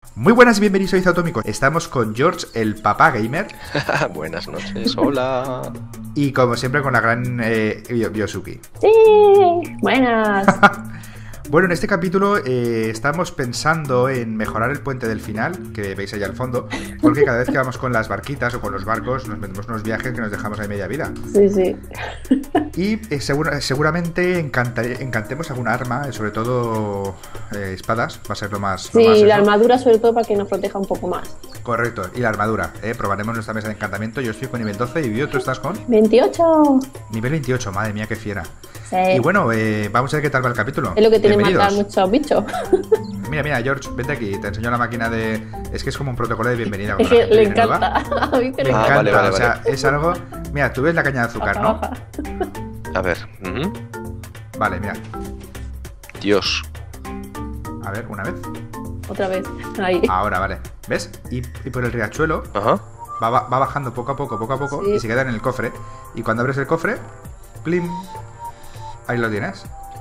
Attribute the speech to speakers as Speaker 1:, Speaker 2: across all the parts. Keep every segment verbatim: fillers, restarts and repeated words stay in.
Speaker 1: Muy buenas y bienvenidos a Izoatómico. Estamos con George, el papá gamer.
Speaker 2: Buenas noches, hola.
Speaker 1: Y como siempre con la gran eh, Yosuke.
Speaker 3: Sí, buenas.
Speaker 1: Bueno, en este capítulo eh, estamos pensando en mejorar el puente del final, que veis allá al fondo, porque cada vez que vamos con las barquitas o con los barcos nos metemos unos viajes que nos dejamos ahí media vida.
Speaker 3: Sí, sí.
Speaker 1: Y eh, segura, seguramente encanta, encantemos alguna arma, sobre todo eh, espadas, va a ser lo más...
Speaker 3: Sí,
Speaker 1: lo más
Speaker 3: la
Speaker 1: eso.
Speaker 3: armadura sobre todo para que nos proteja un poco más.
Speaker 1: Correcto, y la armadura, eh, probaremos nuestra mesa de encantamiento. Yo estoy con nivel doce y Vio, ¿tú estás con?
Speaker 3: veintiocho.
Speaker 1: Nivel veintiocho, madre mía, qué fiera.
Speaker 3: Sí.
Speaker 1: Y bueno, eh, vamos a ver qué tal va el capítulo.
Speaker 3: Es lo que tiene
Speaker 1: Bienvenidos.
Speaker 3: matar muchos bichos.
Speaker 1: Mira, mira, George, vente aquí, te enseño la máquina de... Es que es como un protocolo de bienvenida.
Speaker 3: Es
Speaker 1: cuando la
Speaker 3: que
Speaker 1: gente
Speaker 3: le
Speaker 1: viene nueva.
Speaker 3: encanta. A mí que
Speaker 1: Me
Speaker 3: le
Speaker 2: Ah,
Speaker 1: encanta,
Speaker 2: vale, vale,
Speaker 1: o sea,
Speaker 2: vale.
Speaker 1: es algo... Mira, tú ves la caña de azúcar, ¿no?
Speaker 3: Baja, baja.
Speaker 2: A ver. ujú.
Speaker 1: Vale, mira.
Speaker 2: Dios.
Speaker 1: A ver, una vez.
Speaker 3: Otra vez. Ahí.
Speaker 1: Ahora, vale. ¿Ves? Y, y por el riachuelo
Speaker 2: Ajá.
Speaker 1: va, va, va bajando poco a poco, poco a poco,
Speaker 3: Sí.
Speaker 1: y se queda en el cofre. Y cuando abres el cofre, ¡plim! Ahí lo tienes.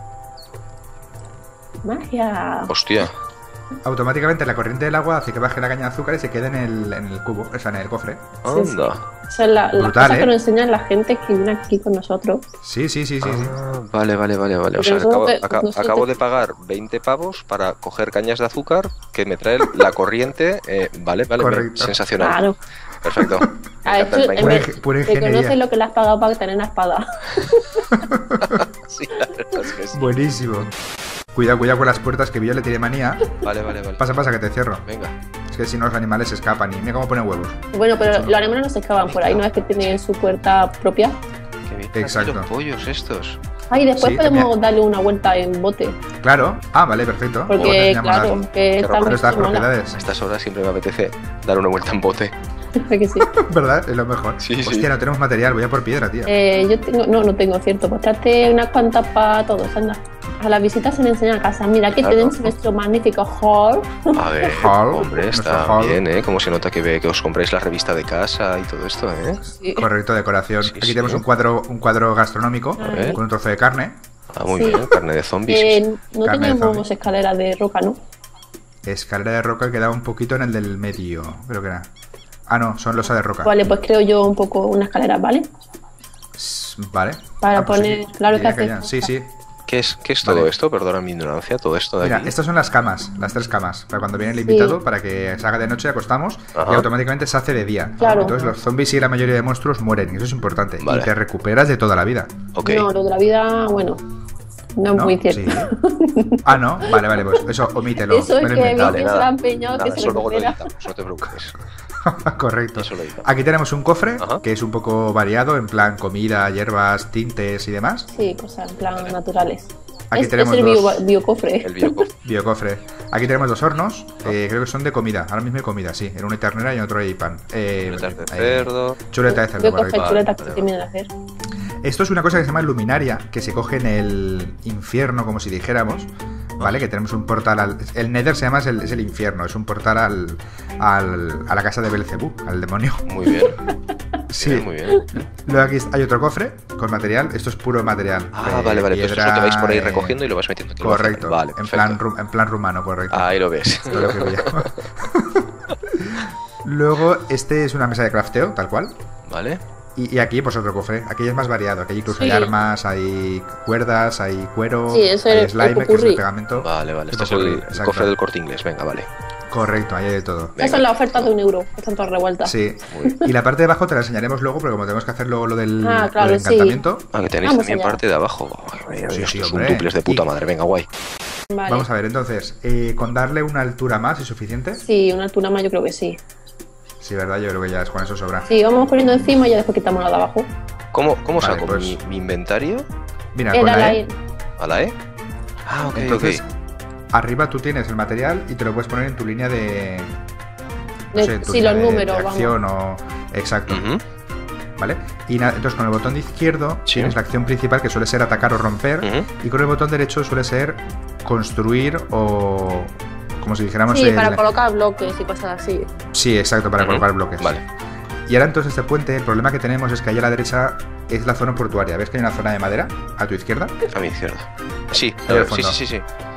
Speaker 3: Magia.
Speaker 2: Hostia.
Speaker 1: Automáticamente la corriente del agua hace que baje la caña de azúcar y se quede en el, en el cubo, o sea, en el cofre.
Speaker 3: Sí, sí.
Speaker 2: Anda.
Speaker 3: O sea, la, las
Speaker 1: Brutal,
Speaker 3: cosas
Speaker 1: ¿eh?
Speaker 3: que nos enseñan la gente que viene aquí con nosotros.
Speaker 1: Sí, sí, sí, sí, sí.
Speaker 2: Ah, vale, vale, vale, vale. O
Speaker 3: Pero
Speaker 2: sea,
Speaker 3: nosotros
Speaker 2: acabo,
Speaker 3: te-
Speaker 2: aca-
Speaker 3: nosotros
Speaker 2: acabo
Speaker 3: te-
Speaker 2: de pagar veinte pavos para coger cañas de azúcar que me trae la corriente. eh, vale, vale,
Speaker 1: Correcto.
Speaker 2: me- sensacional.
Speaker 3: Claro.
Speaker 2: Perfecto. Me
Speaker 3: A
Speaker 2: encanta
Speaker 3: esto,
Speaker 2: el
Speaker 3: en
Speaker 1: Pura,
Speaker 3: vez,
Speaker 1: ing- pura
Speaker 3: te conoces
Speaker 1: ingeniería.
Speaker 3: lo que le has pagado para tener una espada.
Speaker 2: Sí, la verdad es que sí.
Speaker 1: Buenísimo. Cuidado, cuidado con las puertas, que Vio le tiene manía.
Speaker 2: Vale, vale, vale.
Speaker 1: Pasa, pasa, que te cierro.
Speaker 2: Venga.
Speaker 1: Es que si no los animales se escapan y mira cómo pone huevos.
Speaker 3: Bueno, pero
Speaker 1: Chulo.
Speaker 3: los animales no se escapan por ahí, no es que tienen su puerta propia.
Speaker 2: Qué bien.
Speaker 1: Exacto.
Speaker 2: Aquí los pollos estos.
Speaker 3: Ah, y después
Speaker 1: Sí,
Speaker 3: podemos
Speaker 1: mira.
Speaker 3: darle una vuelta en bote.
Speaker 1: Claro. Ah, vale, perfecto. Luego te
Speaker 3: Porque,
Speaker 1: enseñamos
Speaker 3: claro,
Speaker 1: las-
Speaker 3: que está
Speaker 2: raro,
Speaker 3: muy
Speaker 1: nuestras
Speaker 3: mola.
Speaker 1: propiedades.
Speaker 2: A estas horas siempre me apetece dar una vuelta en bote.
Speaker 3: Que sí.
Speaker 1: ¿Verdad? Es lo mejor.
Speaker 2: Sí, sí.
Speaker 1: Hostia, no tenemos material, voy a por piedra, tío.
Speaker 3: Eh, yo tengo, no, no tengo, cierto. Pues trate unas cuantas para todos, anda. A las visitas se le enseñan a casa. Mira, aquí
Speaker 2: Claro.
Speaker 3: tenemos nuestro magnífico hall.
Speaker 2: A ver,
Speaker 1: Hall,
Speaker 2: hombre,
Speaker 1: nuestro
Speaker 2: está
Speaker 1: hall.
Speaker 2: bien, ¿eh? Como se nota que, ve, que os compráis la revista de casa y todo esto, ¿eh?
Speaker 3: Sí.
Speaker 1: Correcto, decoración.
Speaker 2: Sí,
Speaker 1: Aquí
Speaker 2: sí.
Speaker 1: tenemos un cuadro, un cuadro gastronómico
Speaker 3: A
Speaker 2: ver.
Speaker 1: con un trozo de carne.
Speaker 2: Ah, muy
Speaker 3: Sí.
Speaker 2: bien, carne de zombies.
Speaker 3: Eh, no
Speaker 1: Carne de
Speaker 3: tenemos
Speaker 1: zombie.
Speaker 3: escaleras de roca, ¿no?
Speaker 1: Escalera de roca, queda un poquito en el del medio, creo que era. Ah, no, son losa de roca.
Speaker 3: Vale, pues creo yo un poco una escalera, ¿vale?
Speaker 1: S- Vale.
Speaker 3: Para
Speaker 1: Ah, pues
Speaker 3: poner-
Speaker 1: sí,
Speaker 3: claro que
Speaker 1: diría
Speaker 3: hace
Speaker 1: ya.
Speaker 3: falta.
Speaker 1: Sí, sí.
Speaker 2: ¿Qué es, qué es todo
Speaker 1: Vale.
Speaker 2: esto? Perdona mi ignorancia, todo esto de
Speaker 1: Mira,
Speaker 2: aquí.
Speaker 1: estas son las camas, las tres camas. Para cuando viene el invitado, para que se haga de noche, acostamos
Speaker 2: Ajá.
Speaker 1: y automáticamente se hace de día.
Speaker 3: Claro.
Speaker 1: Entonces los zombies y la mayoría de monstruos mueren, y eso es importante.
Speaker 2: Vale.
Speaker 1: Y te recuperas de toda la vida.
Speaker 2: Ok.
Speaker 3: No, lo de la vida, bueno, no es
Speaker 1: ¿No?
Speaker 3: muy cierto.
Speaker 1: Sí. Ah, no, vale, vale, pues eso omítelo.
Speaker 3: Eso
Speaker 1: me
Speaker 3: es
Speaker 1: lo he
Speaker 3: que
Speaker 1: inventado.
Speaker 2: Vale,
Speaker 3: Vicky se
Speaker 2: nada.
Speaker 3: ha empeñado
Speaker 2: Nada,
Speaker 3: que se
Speaker 2: eso luego lo
Speaker 3: recupera.
Speaker 2: editamos, no te preocupes.
Speaker 1: Correcto.
Speaker 2: Eso lo editamos.
Speaker 1: Aquí tenemos un cofre
Speaker 2: Ajá.
Speaker 1: que es un poco variado, en plan comida, hierbas, tintes y demás.
Speaker 3: Sí, cosas en plan naturales.
Speaker 1: Aquí
Speaker 3: es,
Speaker 1: tenemos
Speaker 3: es el
Speaker 1: dos-
Speaker 3: bio- biocofre.
Speaker 2: El biocofre.
Speaker 1: Biocofre. Aquí tenemos dos hornos, eh, creo que son de comida. Ahora mismo hay comida, sí. En uno hay ternera y en otro hay pan. Eh,
Speaker 2: Chuletas de
Speaker 1: hay-
Speaker 2: cerdo.
Speaker 1: Chuleta de cerdo,
Speaker 3: Biocofre,
Speaker 1: correcto.
Speaker 3: chuletas
Speaker 2: Vale,
Speaker 3: que
Speaker 2: vale,
Speaker 3: terminan de hacer.
Speaker 1: Esto es una cosa que se llama luminaria, que se coge en el infierno, como si dijéramos. ¿Vale? Que tenemos un portal al... El Nether se llama, es el, es el infierno, es un portal al, al, a la casa de Belcebú, al demonio.
Speaker 2: Muy bien.
Speaker 1: Sí.
Speaker 2: Bien, muy bien.
Speaker 1: Luego aquí hay otro cofre con material, esto es puro material.
Speaker 2: Ah,
Speaker 1: Eh,
Speaker 2: vale, vale. Pues eso
Speaker 1: piedra,
Speaker 2: es lo que vais por ahí
Speaker 1: eh,
Speaker 2: recogiendo y lo vas metiendo aquí. en el
Speaker 1: Correcto,
Speaker 2: almacén. Vale,
Speaker 1: en,
Speaker 2: perfecto.
Speaker 1: plan, ru- en plan rumano, correcto.
Speaker 2: Ahí lo ves.
Speaker 1: Todo lo que veía. Luego, este es una mesa de crafteo, tal cual.
Speaker 2: Vale.
Speaker 1: Y, y aquí, pues otro cofre. Aquí es más variado. Aquí incluso
Speaker 3: Sí.
Speaker 1: hay armas, hay cuerdas, hay cuero,
Speaker 3: Sí, eso
Speaker 1: hay
Speaker 3: es el
Speaker 1: slime, que es el
Speaker 3: popurrí.
Speaker 1: pegamento.
Speaker 2: Vale, vale.
Speaker 1: Sí,
Speaker 2: Este es el,
Speaker 1: popurrí,
Speaker 2: el
Speaker 1: exacto.
Speaker 2: cofre del Corte Inglés. Venga, vale.
Speaker 1: Correcto, ahí hay de todo.
Speaker 2: Venga.
Speaker 3: Esas son las ofertas de un euro, que están todas revueltas.
Speaker 1: Sí.
Speaker 2: Muy
Speaker 1: Y la parte de abajo te la enseñaremos luego, porque como tenemos que hacer luego lo del,
Speaker 3: Ah,
Speaker 1: lo
Speaker 3: claro,
Speaker 1: del
Speaker 3: sí.
Speaker 1: encantamiento.
Speaker 2: Ah, que tenéis
Speaker 3: Vamos
Speaker 2: también
Speaker 3: allá.
Speaker 2: parte de abajo. Ay,
Speaker 1: Sí,
Speaker 2: Dios,
Speaker 1: sí,
Speaker 2: estos
Speaker 1: hombre.
Speaker 2: son duples de puta
Speaker 1: Y-
Speaker 2: madre. Venga, guay.
Speaker 3: Vale.
Speaker 1: Vamos a ver, entonces, eh, con darle una altura más es suficiente.
Speaker 3: Sí, una altura más yo creo que sí.
Speaker 1: Sí, verdad, yo creo que ya es con eso sobra.
Speaker 3: Sí, vamos poniendo encima y ya después quitamos la de abajo.
Speaker 2: ¿Cómo, cómo
Speaker 1: Vale,
Speaker 2: saco
Speaker 1: pues-
Speaker 2: mi, mi inventario?
Speaker 1: Mira,
Speaker 3: Eh,
Speaker 1: con
Speaker 3: dale
Speaker 1: la
Speaker 3: ahí.
Speaker 1: E,
Speaker 2: ¿A la E? Ah, ok,
Speaker 1: entonces,
Speaker 2: ok.
Speaker 1: arriba tú tienes el material y te lo puedes poner en tu línea de... No
Speaker 3: De-
Speaker 1: sé, en tu
Speaker 3: sí,
Speaker 1: línea
Speaker 3: los
Speaker 1: de-
Speaker 3: números,
Speaker 1: de
Speaker 3: vamos.
Speaker 1: acción o... Exacto.
Speaker 2: Ujú.
Speaker 1: ¿Vale? Y nada, entonces con el botón de izquierdo
Speaker 2: Sí.
Speaker 1: tienes la acción principal, que suele ser atacar o romper,
Speaker 2: Ujú.
Speaker 1: y con el botón derecho suele ser construir o... como si dijéramos...
Speaker 3: Sí,
Speaker 1: el-
Speaker 3: para colocar bloques y cosas así.
Speaker 1: Sí, exacto, para
Speaker 2: Ujú.
Speaker 1: colocar bloques.
Speaker 2: Vale.
Speaker 1: Y ahora entonces este puente, el problema que tenemos es que ahí a la derecha es la zona portuaria. ¿Ves que hay una zona de madera a tu izquierda?
Speaker 2: A mi izquierda. Sí,
Speaker 1: Ahí al
Speaker 2: sí,
Speaker 1: fondo.
Speaker 2: sí, sí, sí.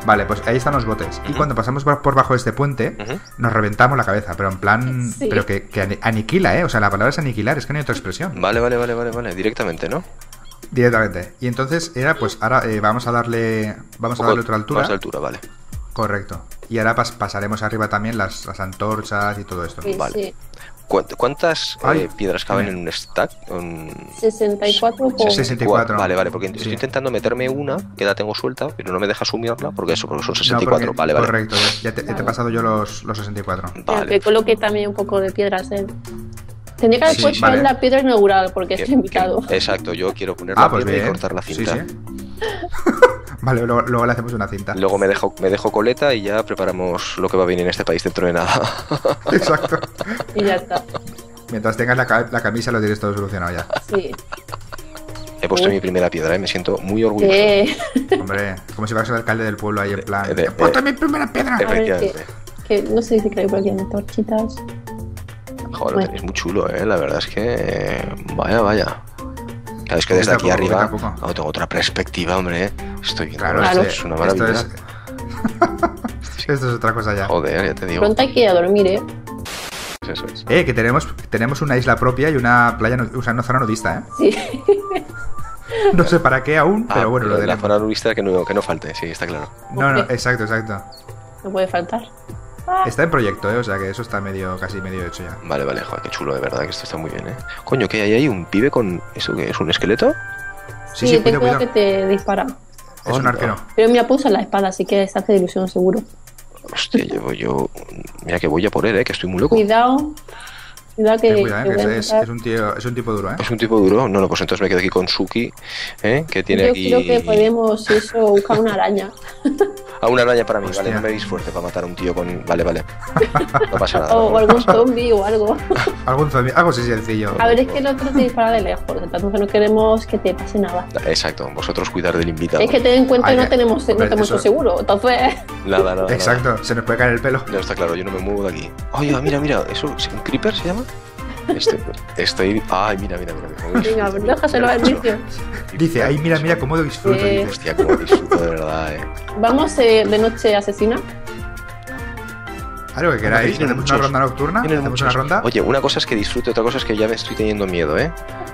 Speaker 1: Vale, pues ahí están los botes. Y cuando pasamos por, por bajo de este puente,
Speaker 2: Ujú.
Speaker 1: nos reventamos la cabeza. Pero en plan.
Speaker 3: Sí.
Speaker 1: Pero que, que ani- aniquila, ¿eh? O sea, la palabra es aniquilar, es que no hay otra expresión.
Speaker 2: Vale, vale, vale, vale, vale. Directamente, ¿no?
Speaker 1: Directamente. Y entonces era, pues ahora eh, vamos a darle. Vamos a darle otra altura.
Speaker 2: Más de altura, vale.
Speaker 1: Correcto. Y ahora pas- pasaremos arriba también las, las antorchas y todo esto.
Speaker 3: Sí,
Speaker 2: Vale.
Speaker 3: sí.
Speaker 2: ¿Cuánt- ¿Cuántas eh,
Speaker 1: Ay,
Speaker 2: piedras caben
Speaker 1: dime.
Speaker 2: en un stack? Un-
Speaker 3: sesenta y cuatro por...
Speaker 1: sesenta y cuatro.
Speaker 2: Vale, vale, porque
Speaker 1: Sí.
Speaker 2: estoy intentando meterme una, que la tengo suelta, pero no me deja sumirla, porque eso, porque son
Speaker 1: No,
Speaker 2: sesenta y cuatro.
Speaker 1: porque-
Speaker 2: Vale, vale.
Speaker 1: Correcto, ya te, ya te he
Speaker 3: Vale.
Speaker 1: pasado yo los, los sesenta y cuatro.
Speaker 3: Mira,
Speaker 2: Vale.
Speaker 3: que coloque también un poco de piedras él. Tendría que haber
Speaker 1: Sí,
Speaker 3: puesto
Speaker 1: vale.
Speaker 3: él la piedra inaugural porque
Speaker 2: Que-
Speaker 3: es invitado.
Speaker 2: que- exacto, yo quiero poner
Speaker 1: Ah,
Speaker 2: la
Speaker 1: pues
Speaker 2: piedra
Speaker 1: bien.
Speaker 2: y cortar la
Speaker 1: Sí,
Speaker 2: cinta.
Speaker 1: sí. Vale, luego, luego le hacemos una cinta.
Speaker 2: Luego me dejo, me dejo coleta y ya preparamos lo que va a venir en este país dentro de nada.
Speaker 1: Exacto.
Speaker 3: Y ya está.
Speaker 1: Mientras tengas la, ca- la camisa lo tienes todo solucionado ya.
Speaker 3: Sí.
Speaker 2: He puesto
Speaker 3: Uy.
Speaker 2: mi primera piedra, ¿eh? Me siento muy orgulloso.
Speaker 3: Que,
Speaker 1: Hombre, como si fueras el alcalde del pueblo ahí en plan.
Speaker 2: Eh, de-
Speaker 1: ¡He puesto
Speaker 2: eh,
Speaker 1: mi primera piedra!
Speaker 3: a ver, que,
Speaker 2: Efectivamente.
Speaker 3: que no sé si creo que aquí hay torchitas.
Speaker 2: Joder, lo
Speaker 3: Bueno.
Speaker 2: tenéis muy chulo, ¿eh? La verdad es que... eh, Vaya, vaya. Claro, es que desde
Speaker 1: Poquito
Speaker 2: aquí
Speaker 1: a poco,
Speaker 2: arriba
Speaker 1: poquito a poco.
Speaker 2: no, tengo otra perspectiva, hombre. ¿eh? Estoy viendo...
Speaker 1: Claro,
Speaker 3: Claro.
Speaker 2: esto es una maravilla.
Speaker 1: Esto es, esto es otra cosa ya.
Speaker 2: Joder, ya te digo.
Speaker 3: Pronto hay que ir a dormir, ¿eh?
Speaker 2: Eso es.
Speaker 1: Eh, que tenemos, tenemos una isla propia y una playa, nu- o sea, una zona nudista, ¿eh?
Speaker 3: Sí.
Speaker 1: No sé para qué aún,
Speaker 2: Ah,
Speaker 1: pero bueno, lo
Speaker 2: la
Speaker 1: tenemos.
Speaker 2: zona nudista que no, que no falte, sí, está claro.
Speaker 1: No, no, exacto, exacto.
Speaker 3: No puede faltar.
Speaker 1: Está en proyecto, ¿eh? O sea que eso está medio, casi medio hecho ya.
Speaker 2: Vale, vale, joder, qué chulo, de verdad, que esto está muy bien, ¿eh? Coño, ¿qué hay ahí? ¿Un pibe con... ¿Eso qué es? ¿Un esqueleto?
Speaker 1: Sí,
Speaker 3: Sí,
Speaker 1: sí,
Speaker 3: ten
Speaker 1: cuidado,
Speaker 3: cuidado que
Speaker 1: cuidado.
Speaker 3: te dispara.
Speaker 1: Es un
Speaker 2: Onda.
Speaker 1: arquero.
Speaker 3: Pero mira, puso la espada, así que se hace de ilusión seguro.
Speaker 2: Hostia, llevo yo... Mira que voy a por él, ¿eh? Que estoy muy loco.
Speaker 3: Cuidado. Cuidado que.
Speaker 1: Ten cuidado,
Speaker 3: que
Speaker 1: eh,
Speaker 3: voy
Speaker 1: que
Speaker 3: a
Speaker 1: es, es,
Speaker 3: empezar.
Speaker 1: es un tío, es un tipo duro, ¿eh?
Speaker 2: ¿Es un tipo duro? No, no, pues entonces me quedo aquí con Suki, ¿eh? Que tiene
Speaker 3: Yo
Speaker 2: aquí...
Speaker 3: creo que podemos eso, buscar una araña.
Speaker 2: Ah, una araña para mí,
Speaker 1: Hostia.
Speaker 2: vale, no me veis fuerte para matar a un tío con... Vale, vale. No pasa nada.
Speaker 3: O,
Speaker 2: no
Speaker 3: o algún
Speaker 2: pasa nada.
Speaker 3: zombie o algo.
Speaker 1: Algún zombie- algo así sencillo.
Speaker 3: A ver, es que el otro te dispara de lejos, entonces no queremos que te pase nada.
Speaker 2: Exacto, vosotros cuidar del invitado.
Speaker 3: Es que ten en cuenta
Speaker 1: Ay,
Speaker 3: que no
Speaker 1: eh,
Speaker 3: tenemos, no
Speaker 1: hombre,
Speaker 3: tenemos
Speaker 1: eso-
Speaker 3: eso seguro, entonces.
Speaker 2: Nada, nada.
Speaker 1: Exacto, se nos puede caer el pelo.
Speaker 2: Nada. No, está claro, yo no me muevo de aquí. Oye, mira, mira, ¿eso es un creeper se llama? Estoy... estoy... Ay, mira, mira, mira. cómo
Speaker 3: Venga,
Speaker 2: disfruto.
Speaker 3: déjaselo al vicio.
Speaker 1: Dice, ay, mira, mira cómo disfruto.
Speaker 3: Eh,
Speaker 1: dice.
Speaker 2: Hostia, cómo disfruto de verdad, eh.
Speaker 3: Vamos eh, de noche asesina.
Speaker 1: Algo que queráis.
Speaker 2: Tienen
Speaker 1: ¿Hacemos una
Speaker 2: muchos.
Speaker 1: ronda nocturna?
Speaker 2: Tienen
Speaker 1: ¿Hacemos
Speaker 2: muchos.
Speaker 1: una ronda?
Speaker 2: Oye, una cosa es que disfrute, otra cosa es que ya me estoy teniendo miedo, ¿eh?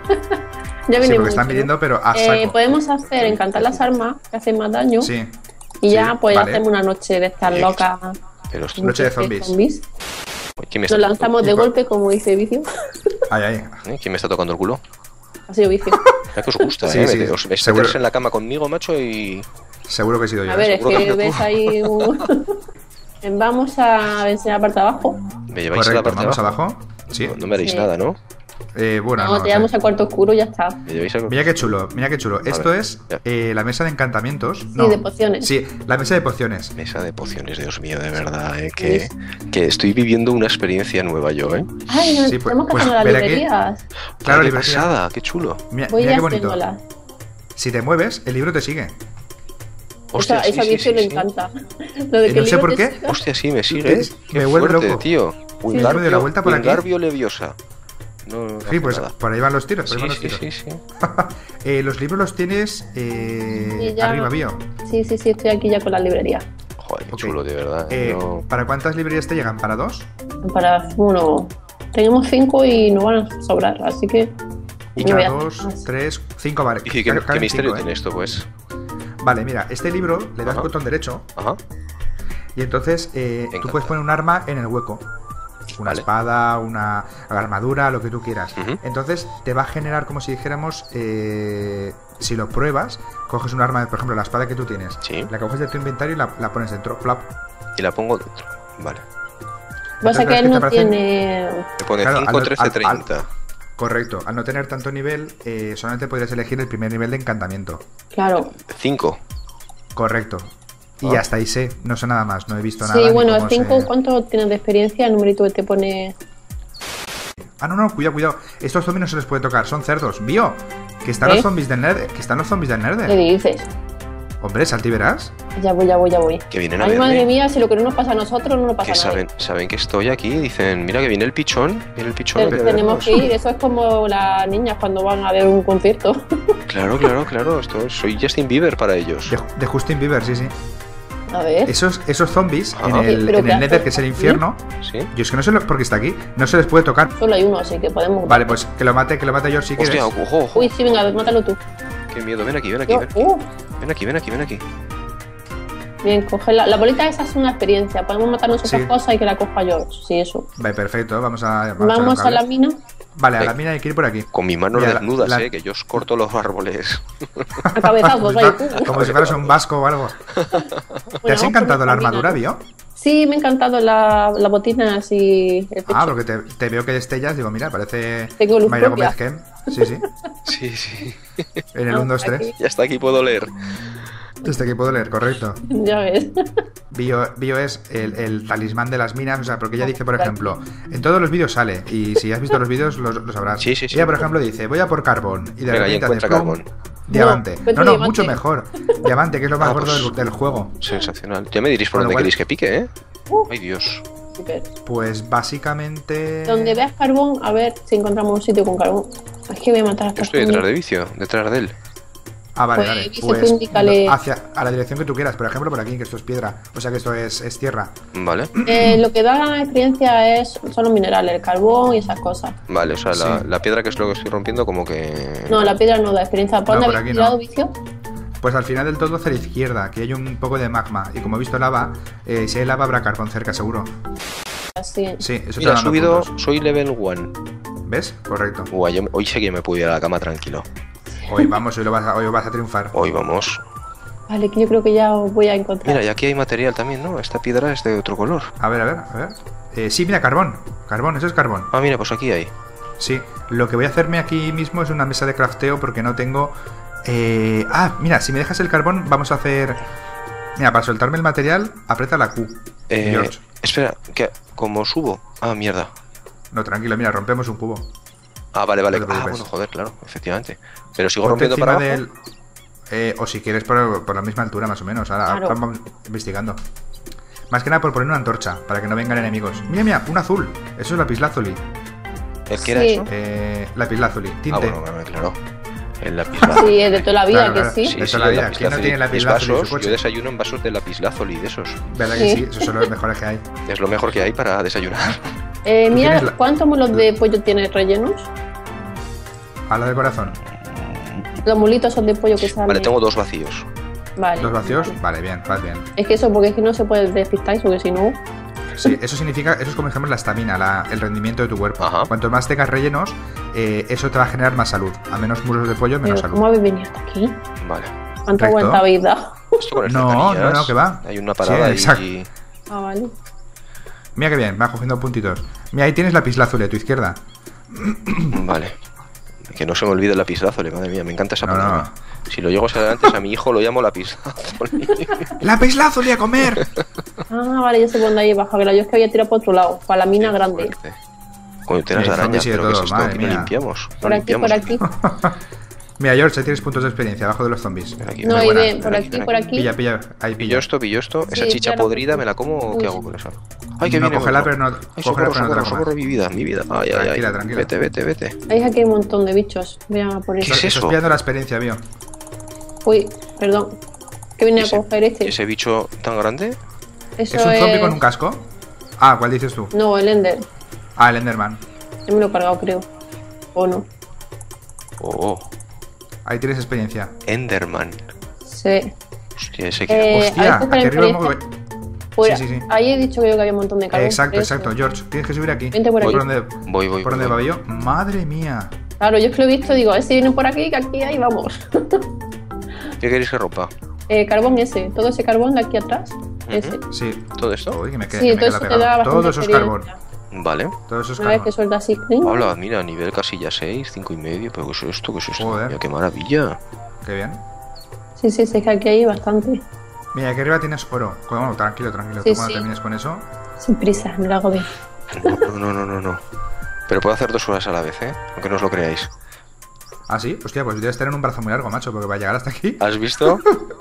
Speaker 3: Ya
Speaker 1: Sí,
Speaker 3: viene
Speaker 1: porque están
Speaker 3: mucho.
Speaker 1: viniendo, pero a
Speaker 3: Eh,
Speaker 1: saco.
Speaker 3: podemos hacer encantar las armas que hacen más daño.
Speaker 1: Sí.
Speaker 3: Y ya,
Speaker 1: sí,
Speaker 3: pues
Speaker 1: vale.
Speaker 3: hacemos una noche de estas
Speaker 2: Sí.
Speaker 3: locas.
Speaker 2: Pero...
Speaker 1: Noche de zombies.
Speaker 2: ¿Quién me
Speaker 3: Nos
Speaker 2: está...
Speaker 3: lanzamos de
Speaker 1: Y por-
Speaker 3: golpe, como dice Vicio.
Speaker 1: Ay, ay.
Speaker 2: ¿eh? ¿Quién me está tocando el culo?
Speaker 3: Ha sido Vicio.
Speaker 2: Ya que os gusta,
Speaker 1: Sí,
Speaker 2: ¿eh?
Speaker 1: sí,
Speaker 2: Meteos- meteros
Speaker 1: seguro.
Speaker 2: en la cama conmigo, macho, y...
Speaker 1: Seguro que he sido yo.
Speaker 3: A ver,
Speaker 1: ¿eh?
Speaker 3: es
Speaker 2: seguro que
Speaker 3: que
Speaker 2: tú.
Speaker 3: ves ahí un... Vamos a enseñar la parte de abajo.
Speaker 2: ¿Me lleváis a la
Speaker 1: Correcto,
Speaker 2: parte de
Speaker 1: vamos
Speaker 2: abajo?
Speaker 1: abajo. Sí.
Speaker 2: No, no me haréis
Speaker 3: Sí.
Speaker 2: nada, ¿no?
Speaker 1: Eh, bueno,
Speaker 3: No,
Speaker 1: no.
Speaker 3: te
Speaker 1: o sea,
Speaker 3: llevamos al cuarto oscuro y ya está.
Speaker 2: ¿Me lleváis a...
Speaker 1: Mira qué chulo, mira qué chulo. Esto
Speaker 2: ver,
Speaker 1: es
Speaker 2: ya.
Speaker 1: eh, la mesa de encantamientos.
Speaker 3: Sí,
Speaker 1: No.
Speaker 3: de pociones.
Speaker 1: Sí, la mesa de pociones.
Speaker 2: Mesa de pociones, Dios mío, de verdad, ¿eh? Que, que estoy viviendo una experiencia nueva yo, ¿eh?
Speaker 3: Ay, no,
Speaker 1: Sí, pues-
Speaker 3: tenemos que
Speaker 1: pues
Speaker 3: hacer las
Speaker 1: ven aquí.
Speaker 3: librerías.
Speaker 1: Claro,
Speaker 2: qué
Speaker 1: librería.
Speaker 2: pasada, qué chulo.
Speaker 1: Mira,
Speaker 3: Voy
Speaker 1: mira
Speaker 3: a
Speaker 1: qué bonito.
Speaker 3: haciéndolas.
Speaker 1: Si te mueves, el libro te sigue.
Speaker 2: Hostia,
Speaker 3: Esa,
Speaker 2: sí,
Speaker 3: esa
Speaker 2: sí,
Speaker 3: Vicio
Speaker 2: sí,
Speaker 3: le
Speaker 2: sí.
Speaker 3: encanta. Lo de
Speaker 1: Y
Speaker 3: que
Speaker 1: no
Speaker 3: el
Speaker 1: sé
Speaker 3: libro
Speaker 1: por
Speaker 3: te
Speaker 1: qué.
Speaker 3: siga.
Speaker 2: Hostia, sí, me sigue.
Speaker 1: Es-
Speaker 2: Qué
Speaker 1: me vuelve
Speaker 2: fuerte,
Speaker 1: loco.
Speaker 2: tío.
Speaker 1: Yo me doy la vuelta por aquí.
Speaker 2: Wingardio Leviosa. No, no
Speaker 1: Sí,
Speaker 2: hace
Speaker 1: pues
Speaker 2: nada.
Speaker 1: por ahí van los tiros. Por ahí
Speaker 2: Sí,
Speaker 1: van los
Speaker 2: sí,
Speaker 1: tiros.
Speaker 2: sí, sí.
Speaker 1: Eh, los libros los tienes eh,
Speaker 3: Sí, ya.
Speaker 1: arriba, Bio.
Speaker 3: Sí, sí, sí, estoy aquí ya con la librería.
Speaker 2: Joder, qué
Speaker 1: Ok.
Speaker 2: chulo, de verdad.
Speaker 1: Eh,
Speaker 2: No-
Speaker 1: ¿Para cuántas librerías te llegan? ¿Para dos?
Speaker 3: Para uno. Tenemos cinco y nos van a sobrar, así que.
Speaker 1: Y
Speaker 3: no voy a
Speaker 1: cada
Speaker 3: hacer
Speaker 1: dos,
Speaker 3: más.
Speaker 1: tres, cinco, vale.
Speaker 2: Dice, ¿qué,
Speaker 1: Caben
Speaker 2: qué
Speaker 1: cinco,
Speaker 2: misterio
Speaker 1: ¿eh?
Speaker 2: tiene esto, pues?
Speaker 1: Vale, mira, este libro le das
Speaker 2: Ajá.
Speaker 1: botón derecho
Speaker 2: Ajá.
Speaker 1: y entonces eh, tú
Speaker 2: encanta.
Speaker 1: puedes poner un arma en el hueco. Una
Speaker 2: Vale.
Speaker 1: espada, una armadura, lo que tú quieras.
Speaker 2: Ujú.
Speaker 1: Entonces te va a generar como si dijéramos, eh, si lo pruebas, coges un arma, por ejemplo, la espada que tú tienes,
Speaker 2: Sí.
Speaker 1: la coges de tu inventario y la, la pones dentro, flap.
Speaker 2: Y la pongo dentro. Vale.
Speaker 3: Pasa que
Speaker 1: ¿qué
Speaker 3: él
Speaker 1: te
Speaker 3: no
Speaker 1: parecen?
Speaker 3: tiene.
Speaker 2: Me pone
Speaker 1: Claro,
Speaker 2: cinco,
Speaker 1: al-
Speaker 2: trece,
Speaker 1: al- al-
Speaker 2: treinta.
Speaker 1: Correcto, al no tener tanto nivel, eh, solamente podrías elegir el primer nivel de encantamiento.
Speaker 3: Claro.
Speaker 2: cinco.
Speaker 1: Correcto. Y
Speaker 2: Ah.
Speaker 1: hasta ahí sé, no sé nada más, no he visto nada.
Speaker 3: Sí,
Speaker 1: ni
Speaker 3: bueno,
Speaker 1: cómo
Speaker 3: cinco,
Speaker 1: se-
Speaker 3: ¿cuánto tienes de experiencia? El numerito que te pone.
Speaker 1: Ah, no, no, cuidado, cuidado. Estos zombies no se les puede tocar, son cerdos. Vio, que están
Speaker 3: ¿Eh?
Speaker 1: los zombies del Nether. Que están los zombies del
Speaker 3: ¿Qué
Speaker 1: Nether.
Speaker 3: dices?
Speaker 1: Hombre, salti verás.
Speaker 3: Ya voy, ya voy, ya voy.
Speaker 2: Que vienen a
Speaker 3: Ay,
Speaker 2: verme.
Speaker 3: madre mía, si lo que no nos pasa a nosotros, no nos pasa
Speaker 2: Que
Speaker 3: a nadie.
Speaker 2: saben, saben que estoy aquí. Dicen, mira que viene el pichón. Viene el pichón.
Speaker 3: Te-
Speaker 2: a
Speaker 3: tenemos
Speaker 2: vernos.
Speaker 3: que ir, eso es como las niñas cuando van a ver un concierto.
Speaker 2: Claro, claro, claro. Esto, soy Justin Bieber para ellos.
Speaker 1: De, de Justin Bieber, sí, sí.
Speaker 3: A ver.
Speaker 1: Esos, esos zombies
Speaker 2: Ajá.
Speaker 1: en el,
Speaker 3: ¿Pero
Speaker 1: en
Speaker 3: qué
Speaker 1: el Nether,
Speaker 3: hace?
Speaker 1: que es el infierno,
Speaker 2: ¿Sí?
Speaker 1: yo es que no sé lo, por qué está aquí. No se les puede tocar.
Speaker 3: Solo hay uno, así que podemos.
Speaker 1: Vale, pues que lo mate, que lo mate George si quieres.
Speaker 2: Hostia, ojo, ojo.
Speaker 3: Uy, sí, venga, mátalo tú.
Speaker 2: Qué miedo. Ven aquí, ven aquí,
Speaker 3: Yo,
Speaker 2: ven aquí.
Speaker 3: uh,
Speaker 2: Ven aquí, ven aquí, ven aquí.
Speaker 3: bien, coge la, la bolita esa es una experiencia. Podemos matarnos
Speaker 1: Sí.
Speaker 3: otras cosas y que la coja George. Sí, eso.
Speaker 1: Vale, perfecto. Vamos a.
Speaker 3: Vamos,
Speaker 1: echar los
Speaker 3: a la
Speaker 1: cables.
Speaker 3: mina.
Speaker 1: Vale, a la
Speaker 2: Eh.
Speaker 1: mina hay que ir por aquí.
Speaker 2: Con mis manos
Speaker 1: Mira, la-
Speaker 2: desnudas,
Speaker 1: la-
Speaker 2: eh, que yo os corto los árboles.
Speaker 3: A cabezazos, ahí, tú.
Speaker 1: Como si fueras un vasco o algo. ¿Te
Speaker 3: Bueno,
Speaker 1: has
Speaker 3: vamos
Speaker 1: encantado
Speaker 3: por
Speaker 1: la
Speaker 3: esta
Speaker 1: armadura,
Speaker 3: mina.
Speaker 1: Bio?
Speaker 3: Sí, me ha encantado la, la botina así. El pecho.
Speaker 1: Ah, porque te, te veo que destellas. Digo, mira, parece
Speaker 3: Tengo luz
Speaker 1: Mayra
Speaker 3: propia.
Speaker 1: Gómez Gem. Sí, sí.
Speaker 2: Sí, sí.
Speaker 1: En el
Speaker 3: Ah,
Speaker 1: uno, dos, tres.
Speaker 3: aquí.
Speaker 2: Ya hasta aquí puedo leer.
Speaker 1: Desde aquí puedo leer, correcto.
Speaker 3: Ya ves.
Speaker 1: Bio, Bio es el, el talismán de las minas, o sea, porque ella dice, por ejemplo, en todos los vídeos sale, y si has visto los vídeos lo, lo sabrás.
Speaker 2: Sí, sí, sí.
Speaker 1: Ella, por ejemplo, dice, voy a por carbón, y de
Speaker 2: Venga, y
Speaker 1: repente
Speaker 2: encuentra
Speaker 1: hace plum,
Speaker 2: carbón.
Speaker 1: diamante.
Speaker 3: No, encuentra
Speaker 1: No, no,
Speaker 3: diamante.
Speaker 1: mucho mejor. Diamante, que es lo más
Speaker 2: Ah,
Speaker 1: gordo
Speaker 2: pues-
Speaker 1: del, del juego.
Speaker 2: Sensacional. Ya me diréis por
Speaker 1: Con lo
Speaker 2: dónde
Speaker 1: cual-
Speaker 2: queréis que pique, ¿eh?
Speaker 3: Uh.
Speaker 2: Ay, Dios.
Speaker 3: Super.
Speaker 1: Pues básicamente...
Speaker 3: Donde veas carbón, a ver si encontramos un sitio con carbón. Es que voy a matar a
Speaker 2: Yo
Speaker 3: esta
Speaker 2: estoy
Speaker 3: gente.
Speaker 2: detrás de Vicio, detrás de él.
Speaker 1: Ah, vale,
Speaker 3: Pues,
Speaker 1: vale.
Speaker 3: Vicio,
Speaker 1: Pues
Speaker 3: tú indícale-
Speaker 1: hacia a la dirección que tú quieras. Por ejemplo, por aquí, que esto es piedra. O sea, que esto es, es tierra.
Speaker 2: Vale.
Speaker 3: Eh, lo que da experiencia es, son los minerales, el carbón y esas cosas.
Speaker 2: Vale, o sea, la,
Speaker 1: Sí.
Speaker 2: la piedra que es lo que estoy rompiendo, como que.
Speaker 3: No, la piedra no da experiencia. ¿Por
Speaker 1: No,
Speaker 3: dónde
Speaker 1: por
Speaker 3: habéis
Speaker 1: aquí
Speaker 3: tirado,
Speaker 1: no.
Speaker 3: Vicio?
Speaker 1: Pues al final del todo hacia la izquierda, que hay un poco de magma. Y como he visto lava, eh, si hay lava habrá carbón cerca, seguro.
Speaker 3: Así.
Speaker 1: Sí, eso te
Speaker 2: Mira,
Speaker 1: da
Speaker 2: he subido,
Speaker 1: puntos.
Speaker 2: soy level one.
Speaker 1: ¿Ves? Correcto.
Speaker 2: Guay, yo- hoy sé que me puedo ir a la cama tranquilo.
Speaker 1: Hoy vamos, hoy, lo vas, a, hoy vas a triunfar.
Speaker 2: Hoy vamos.
Speaker 3: Vale, que yo creo que ya os voy a encontrar.
Speaker 2: Mira, y aquí hay material también, ¿no? Esta piedra es de otro color.
Speaker 1: A ver, a ver, a ver. Eh, sí, mira, carbón. Carbón, eso es carbón.
Speaker 2: Ah, mira, pues aquí hay.
Speaker 1: Sí, lo que voy a hacerme aquí mismo es una mesa de crafteo porque no tengo... eh, Ah, mira, si me dejas el carbón, vamos a hacer... Mira, para soltarme el material, aprieta la Q.
Speaker 2: Eh,
Speaker 1: George.
Speaker 2: espera, que ¿cómo subo? Ah, mierda.
Speaker 1: No, tranquilo, mira, rompemos un cubo.
Speaker 2: Ah, vale, vale.
Speaker 1: No te
Speaker 2: Ah,
Speaker 1: preocupes.
Speaker 2: bueno, joder, claro, efectivamente. Pero sigo
Speaker 1: Ponte
Speaker 2: rompiendo para abajo.
Speaker 1: del... eh, o si quieres por, por la misma altura, más o menos. Ahora
Speaker 3: Claro.
Speaker 1: vamos investigando. Más que nada por poner una antorcha, para que no vengan enemigos. Mira, mira, un azul. Eso es lapislázuli.
Speaker 2: ¿El que era
Speaker 3: Sí.
Speaker 2: eso?
Speaker 1: Eh, lapislázuli,
Speaker 2: Ah,
Speaker 1: tinte.
Speaker 2: bueno, bueno, claro. El lapislázuli.
Speaker 3: Sí, es de toda la vida,
Speaker 1: Claro,
Speaker 3: que
Speaker 1: claro.
Speaker 3: sí.
Speaker 1: De toda la vida. ¿Quién no tiene
Speaker 2: Mis
Speaker 1: lapislázuli en su
Speaker 2: vasos,
Speaker 1: coche?
Speaker 2: yo desayuno en vasos de lapislázuli de esos.
Speaker 1: ¿Verdad que
Speaker 3: Sí.
Speaker 1: sí? Esos son los mejores que hay.
Speaker 2: Es lo mejor que hay para desayunar.
Speaker 3: Eh,
Speaker 1: ¿Tú
Speaker 3: mira,
Speaker 1: tienes la-
Speaker 3: ¿cuántos mulos de pollo tienes rellenos?
Speaker 1: A la de corazón.
Speaker 3: Los mulitos son de pollo que salen.
Speaker 2: Vale, tengo dos vacíos.
Speaker 3: Vale.
Speaker 1: ¿Dos vacíos?
Speaker 3: Vale.
Speaker 1: Vale, bien, vas bien.
Speaker 3: Es que eso, porque es que no se puede despistar, porque si no.
Speaker 1: Sí, eso significa, eso es como ejemplo la estamina, la- el rendimiento de tu cuerpo.
Speaker 2: Ajá.
Speaker 1: Cuanto más tengas rellenos, eh, eso te va a generar más salud. A menos muros de pollo, menos
Speaker 3: Pero,
Speaker 1: salud.
Speaker 3: ¿cómo habéis venido hasta aquí?
Speaker 2: Vale.
Speaker 3: ¿Cuánto
Speaker 1: Recto.
Speaker 3: aguanta habéis dado?
Speaker 2: Esto con el
Speaker 1: No,
Speaker 2: cercanías,
Speaker 1: no, no, que va.
Speaker 2: Hay una parada
Speaker 1: Sí,
Speaker 2: y-
Speaker 1: exacto.
Speaker 2: y...
Speaker 3: Ah, vale.
Speaker 1: Mira que bien, va cogiendo puntitos. Mira, ahí tienes la pislázuli a tu izquierda.
Speaker 2: Vale. Que no se me olvide el lapislázuli, madre mía, me encanta esa
Speaker 1: No,
Speaker 2: palabra. Si lo llego a ser antes, a mi hijo lo llamo lapislázuli.
Speaker 1: ¡La pislázuli a comer!
Speaker 3: Ah, vale, ya sé por dónde hay baja. Que la yo es que había tirado por otro lado, para la mina grande.
Speaker 2: Fuerte. Con telas
Speaker 1: Sí,
Speaker 2: de araña,
Speaker 1: zombies y de
Speaker 2: pero ¿qué es
Speaker 1: todo,
Speaker 2: esto?
Speaker 1: madre
Speaker 2: Aquí no
Speaker 1: mía.
Speaker 2: limpiamos. No
Speaker 3: Por aquí,
Speaker 2: limpiamos.
Speaker 3: por aquí.
Speaker 1: Mira, George, ahí tienes puntos de experiencia abajo de los zombies.
Speaker 2: Ven aquí,
Speaker 3: No,
Speaker 2: ven
Speaker 3: y
Speaker 1: buena,
Speaker 3: ve,
Speaker 1: ven
Speaker 3: por
Speaker 2: aquí,
Speaker 3: aquí,
Speaker 2: ven
Speaker 3: por
Speaker 2: aquí.
Speaker 3: aquí.
Speaker 1: Pilla, pilla, ahí
Speaker 2: Pillo
Speaker 1: pilla.
Speaker 2: esto, pillo esto. Esa
Speaker 3: Sí,
Speaker 2: chicha
Speaker 3: ya lo-
Speaker 2: podrida, ¿me la como o
Speaker 3: Uy,
Speaker 2: qué
Speaker 3: sí.
Speaker 2: hago con esa? Ay, que
Speaker 1: No,
Speaker 2: viene
Speaker 1: cógela,
Speaker 2: otro.
Speaker 1: pero no-
Speaker 2: Ay,
Speaker 1: cógela,
Speaker 2: socorro,
Speaker 1: pero no te la
Speaker 2: socorro,
Speaker 1: comas.
Speaker 2: socorro, mi vida, mi vida. Ay, ay, ay.
Speaker 1: Tranquila, tranquila.
Speaker 2: Vete, vete, vete.
Speaker 3: Ahí aquí hay un montón de bichos. Voy a por
Speaker 2: ¿Qué
Speaker 3: eso.
Speaker 2: es
Speaker 1: Estás
Speaker 2: eso?
Speaker 1: pillando la experiencia, Bio.
Speaker 3: Uy, perdón. ¿Qué viene a
Speaker 2: Ese-
Speaker 3: coger este?
Speaker 2: ¿Ese bicho tan grande?
Speaker 3: Eso
Speaker 1: ¿Es un zombie con un casco? Ah, ¿cuál dices tú?
Speaker 3: No, el Ender.
Speaker 1: Ah, el Enderman.
Speaker 3: Yo me lo he cargado, creo. ¿O no?
Speaker 2: Oh,
Speaker 1: Ahí tienes experiencia.
Speaker 2: Enderman.
Speaker 3: Sí.
Speaker 2: Hostia, ese que...
Speaker 3: Eh,
Speaker 1: Hostia,
Speaker 3: ¿habéis cogido
Speaker 1: aquí arriba
Speaker 3: experiencia?
Speaker 1: hemos-
Speaker 3: Fuera.
Speaker 1: Sí, sí, sí.
Speaker 3: Ahí he dicho que yo que había un montón de carbón.
Speaker 1: Exacto,
Speaker 3: Eso.
Speaker 1: exacto. George, tienes que subir aquí.
Speaker 3: Vente por aquí.
Speaker 1: dónde,
Speaker 2: Voy, voy,
Speaker 1: ¿Por
Speaker 2: voy,
Speaker 1: dónde va
Speaker 2: voy.
Speaker 1: yo? Madre mía.
Speaker 3: Claro, yo es que lo he visto, digo, a ver si vienen por aquí, que aquí hay, vamos.
Speaker 2: ¿Qué queréis que rompa?
Speaker 3: Eh, carbón ese, todo ese carbón de aquí atrás. Ese.
Speaker 1: Sí.
Speaker 2: ¿Todo esto?
Speaker 1: Uy, que me queda,
Speaker 3: Sí,
Speaker 1: que me
Speaker 3: todo
Speaker 1: queda
Speaker 3: eso te
Speaker 1: pegado.
Speaker 3: da bastante
Speaker 1: Todo eso es carbón.
Speaker 3: experiencia.
Speaker 2: Vale.
Speaker 1: Todo eso es
Speaker 3: Una vez
Speaker 1: carbón.
Speaker 3: que suelta así, clean.
Speaker 2: Habla, mira, nivel casilla seis, cinco y medio. ¿Pero qué es esto? ¿Qué es esto?
Speaker 1: Joder.
Speaker 2: Mira, qué maravilla.
Speaker 1: Qué bien.
Speaker 3: Sí, sí, sí, es que aquí hay bastante.
Speaker 1: Mira, aquí arriba tienes oro. Bueno, tranquilo, tranquilo.
Speaker 3: Sí,
Speaker 1: Tú cuando
Speaker 3: sí.
Speaker 1: termines con eso.
Speaker 3: Sin prisa, me lo hago bien.
Speaker 2: No, no, no, no, no. Pero puedo hacer dos horas a la vez, ¿eh? Aunque no os lo creáis.
Speaker 1: Ah, sí. Hostia, pues debes tener un brazo muy largo, macho, porque va a llegar hasta aquí.
Speaker 2: ¿Has visto?